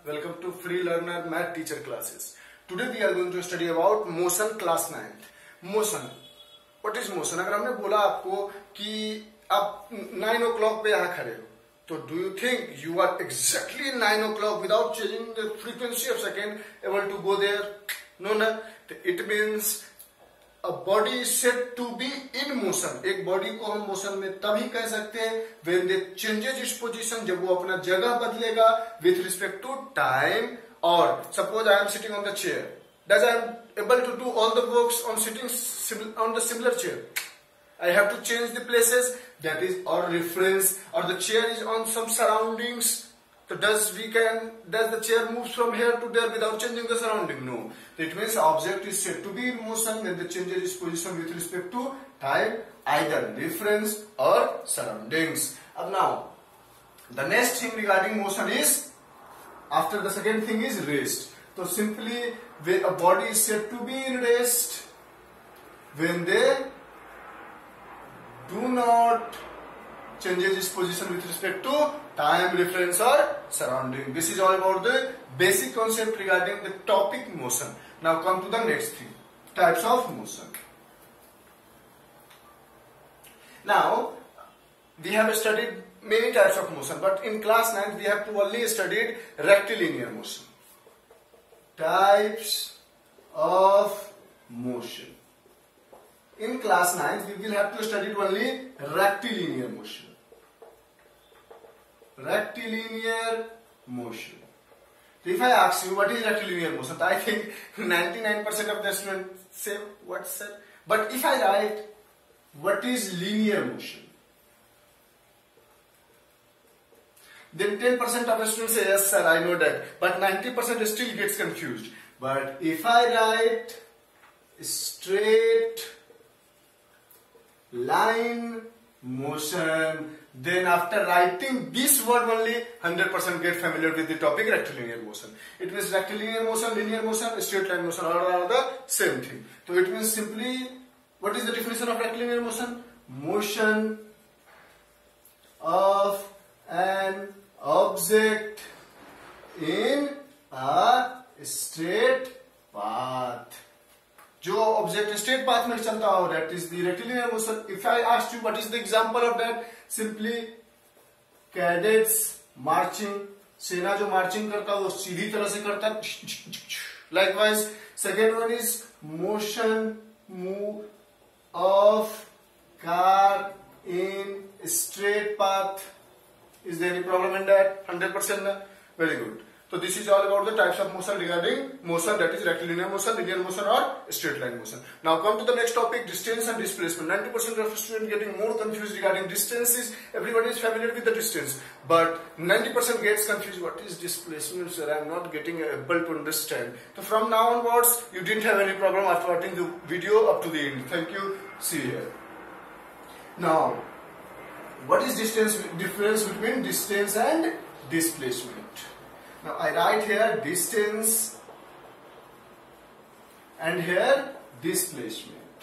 Welcome to Free Learner Math Teacher Classes. Today we are going to study about motion class 9th. Motion. What is motion? अगर हमने बोला आपको कि आप 9 o'clock पे यहाँ खड़े हो, तो do you think you are exactly 9 o'clock without changing the frequency of second able to go there? No, no. It means a body is said to be in motion. एक बॉडी को हम motion में तभी कह सकते हैं when they changes its position, जब वो अपना जगह बदलेगा with respect to time. और suppose I am sitting on the chair, does I am able to do all the works on sitting on the similar chair? I have to change the places, that is our reference, or the chair is on some surroundings. So does the chair moves from here to there without changing the surrounding? No. It means object is said to be in motion when the changes its position with respect to time, either reference or surroundings. Now, the next thing regarding motion is, after the second thing is rest. So simply, a body is said to be in rest when they do not changes its position with respect to time, reference or surrounding. This is all about the basic concept regarding the topic motion. Now come to the next thing, types of motion. Now we have studied many types of motion, but in class 9 we have to only studied rectilinear motion. Types of motion. In class 9 we will have to study only rectilinear motion. Rectilinear motion. So if I ask you what is rectilinear motion, I think 99% of the students say what's that. But if I write what is linear motion, then 10% of the students say yes sir, I know that. But 90% still gets confused. But if I write straight line motion, then after writing this word only 100% get familiar with the topic rectilinear motion. It means rectilinear motion, linear motion, straight line motion, all are the same thing. So it means simply, what is the definition of rectilinear motion? Motion of an object in a straight path. जो object straight path में चलता हो, that is the rectilinear motion. If I asked you what is the example of that, simply cadets marching, सेना जो marching करता है वो सीधी तरह से करता है. Likewise, second one is motion move of car in straight path. Is there any problem in that? 100%. Very good. So this is all about the types of motion regarding motion, that is rectilinear motion, linear motion or straight line motion. Now come to the next topic, distance and displacement. 90% of students getting more confused regarding distances. Everybody is familiar with the distance, but 90% gets confused. What is displacement, sir? I am not getting able to understand. So from now onwards, you didn't have any problem after watching the video up to the end. Thank you. See you here. Now, what is difference between distance and displacement? Now I write here distance and here displacement.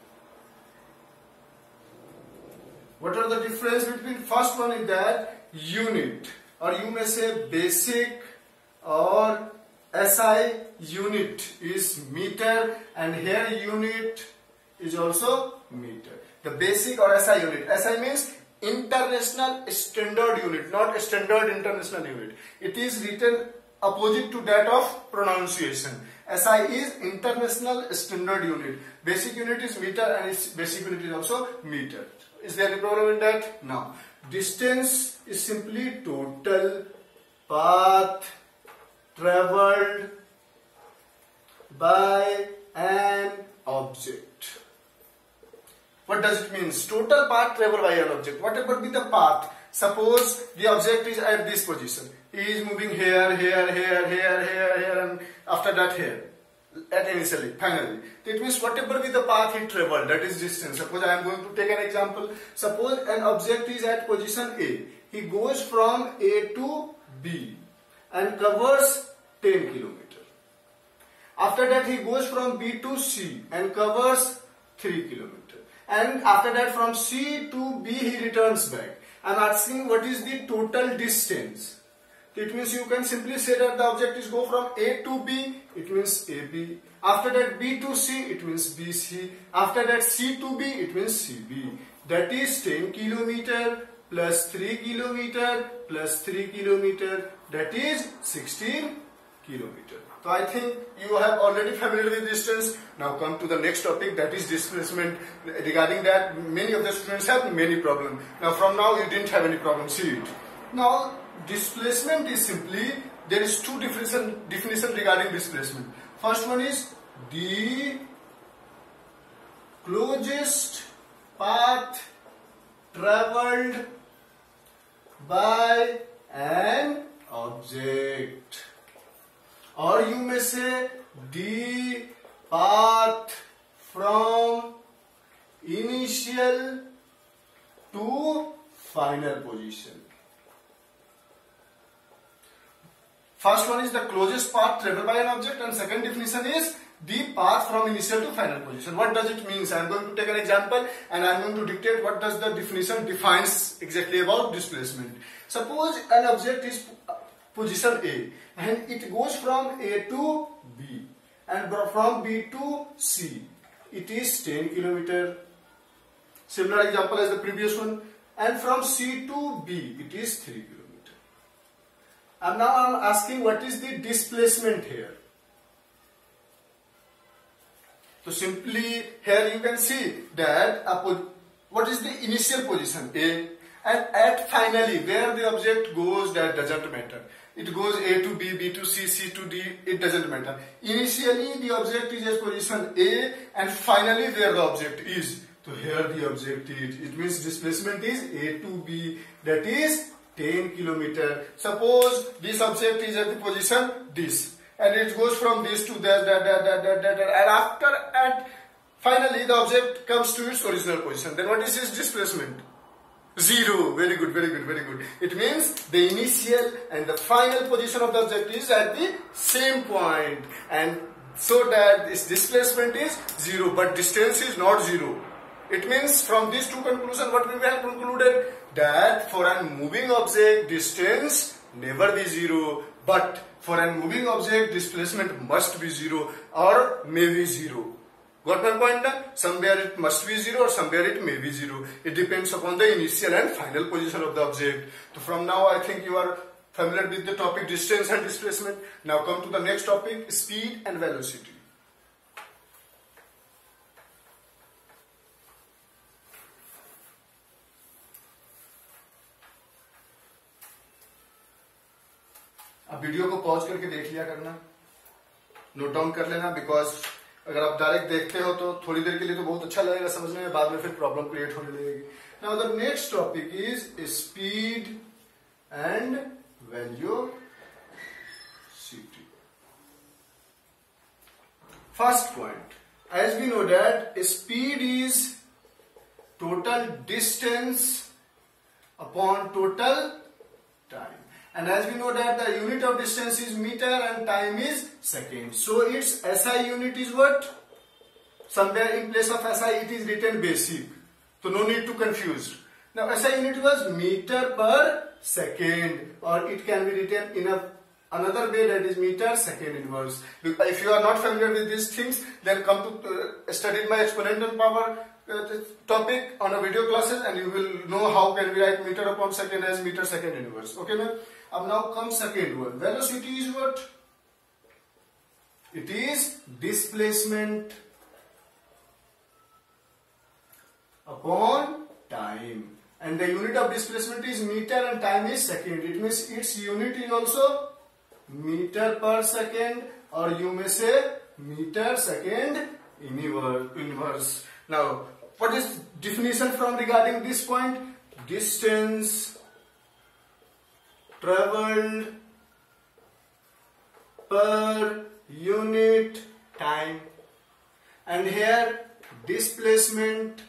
What are the difference between? First one is that unit, or you may say basic or SI unit is meter, and here unit is also meter. The basic or SI unit. SI means International Standard Unit, not Standard International Unit. It is written opposite to that of pronunciation. SI is International Standard Unit. Basic unit is meter, and its basic unit is also meter. Is there any problem in that? No. Distance is simply total path traveled by an object. What does it mean? Total path traveled by an object. Whatever be the path. Suppose the object is at this position. He is moving here, here, here, here, here, here, and after that here. At initially, finally. It means whatever be the path he traveled, that is distance. Suppose I am going to take an example. Suppose an object is at position A. He goes from A to B and covers 10 km. After that he goes from B to C and covers 3 km. And after that from C to B he returns back. I am asking what is the total distance. It means you can simply say that the object is go from A to B, it means AB. After that B to C, it means BC. After that C to B, it means CB. That is 10 kilometer plus 3 kilometer plus 3 kilometer. That is 16 kilometer. So I think you have already familiar with distance. Now come to the next topic, that is displacement. Regarding that, many of the students have many problems. Now from now you didn't have any problem. See it. Now displacement is simply, there is two definition regarding displacement. First one is the closest path traveled by an object, or you may say the path from initial to final position. First one is the closest path traveled by an object, and second definition is the path from initial to final position. What does it mean? I am going to take an example and I am going to dictate what does the definition defines exactly about displacement. Suppose an object is position A and it goes from A to B and from B to C. It is 10 kilometer. Similar example as the previous one. And from C to B it is 3 kilometer. And now I am asking what is the displacement here. So simply here you can see that what is the initial position A, and at finally where the object goes, that doesn't matter. It goes A to B, B to C, C to D, it doesn't matter. Initially the object is at position A and finally where the object is. So here the object is, it means displacement is A to B, that is 10 kilometer. Suppose this object is at the position this, and it goes from this to that, and after finally the object comes to its original position. Then what is its displacement? 0. Very good, very good, very good. It means the initial and the final position of the object is at the same point, and so that this displacement is 0, but distance is not 0. It means from these two conclusions what we have concluded, that for a moving object distance never be 0, but for a moving object displacement must be 0 or may be 0. Got my point now? Somewhere it must be 0 or somewhere it may be 0. It depends upon the initial and final position of the object. So from now I think you are familiar with the topic distance and displacement. Now come to the next topic, speed and velocity. अब video को pause करके देख लिया करना, note down कर लेना, because अगर आप डायरेक्ट देखते हो तो थोड़ी देर के लिए तो बहुत अच्छा लगेगा समझने में, बाद में फिर प्रॉब्लम क्रिएट होने लगेगी. Now the next topic is speed and velocity. First point, as we know that speed is total distance upon total time. And as we know that the unit of distance is meter and time is second. So its SI unit is what? Somewhere in place of SI it is written basic. So no need to confuse. Now SI unit was meter per second, or it can be written in another way, that is meter second inverse. If you are not familiar with these things, then come to study my exponential power topic on a video classes and you will know how can we write meter upon second as meter second inverse. Okay, man? Now comes second one. Velocity is what? It is displacement upon time, and the unit of displacement is meter and time is second. It means its unit is also meter per second, or you may say meter second inverse. Now what is definition from regarding this point? Distance traveled per unit time, and here displacement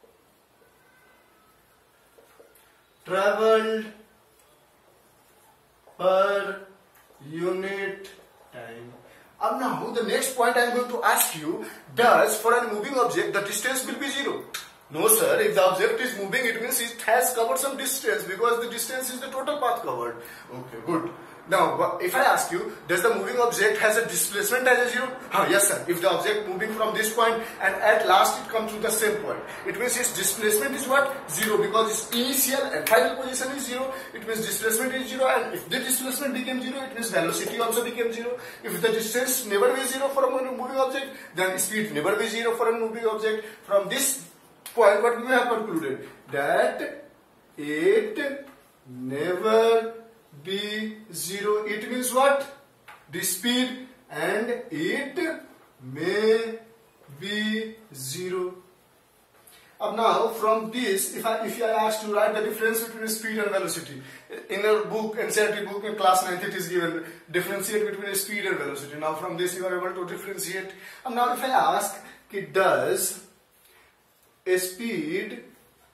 traveled per unit time. Now the next point I am going to ask you, does for a moving object the distance will be 0? No sir, if the object is moving it means it has covered some distance, because the distance is the total path covered. Okay, good. Now, if I ask you, does the moving object has a displacement as a zero? Yes, sir. If the object moving from this point and at last it comes to the same point, it means its displacement is what? Zero, because its initial and final position is zero. It means displacement is zero, and if the displacement became zero, it means velocity also became zero. If the distance never be zero for a moving object, then speed never be zero for a moving object. From this point, what we have concluded? That it never be zero. It means what? The speed, and it may be zero. Now from this, if I ask to write the difference between speed and velocity, in a book, NCERT book in class 9th, it is given differentiate between speed and velocity. Now from this you are able to differentiate. Now if I ask, does a speed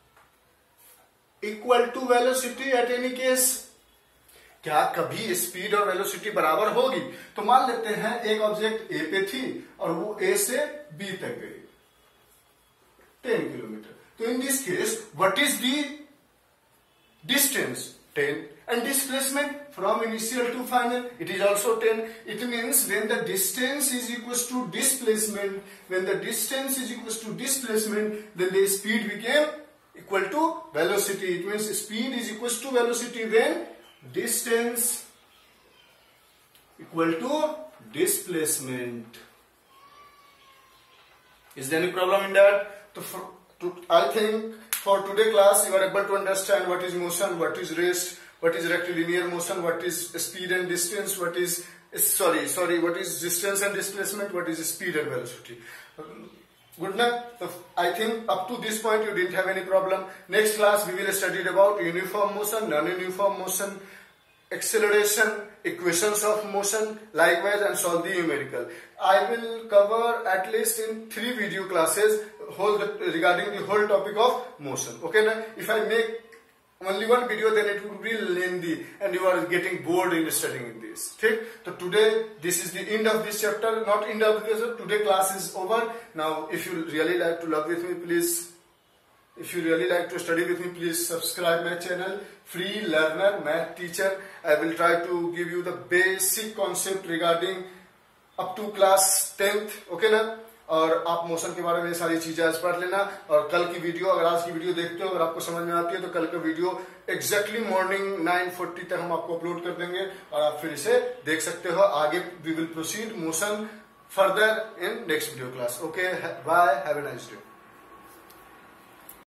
equal to velocity at any case? क्या कभी speed और velocity बराबर होगी? तो मान लेते हैं एक ऑब्जेक्ट ए पे थी और वो ए से बी तक गई 10 किलोमीटर. तो in this case what is the distance? 10. And displacement from initial to final, it is also 10. It means when the distance is equals to displacement, then the speed became equal to velocity. It means speed is equals to velocity when distance equal to displacement. Is there any problem in that? I think for today class you are able to understand what is motion, what is rest, what is rectilinear motion, what is speed and distance, what is distance and displacement, what is speed and velocity. Good enough? I think up to this point you didn't have any problem. Next class we will study about uniform motion, non-uniform motion, acceleration, equations of motion, likewise, and solve the numerical. I will cover at least in 3 video classes regarding the whole topic of motion. Okay, now if I make only one video, then it would be lengthy and you are getting bored in studying this. Okay? So today this is the end of this chapter, not end of this. Today class is over. Now if you really like to learn with me, please. If you really like to study with me, please subscribe my channel, Free Learner Math Teacher. I will try to give you the basic concept regarding up to class 10th. Okay ना? और आप motion के बारे में सारी चीजें आज पढ़ लेना. और कल की वीडियो, अगर आज की वीडियो देखते हो, अगर आपको समझ में आती है, तो कल का वीडियो एग्जैक्टली मॉर्निंग 9:40 तक हम आपको अपलोड कर देंगे और आप फिर इसे देख सकते हो. आगे we will proceed motion further in next video class. Okay, bye, have a nice day.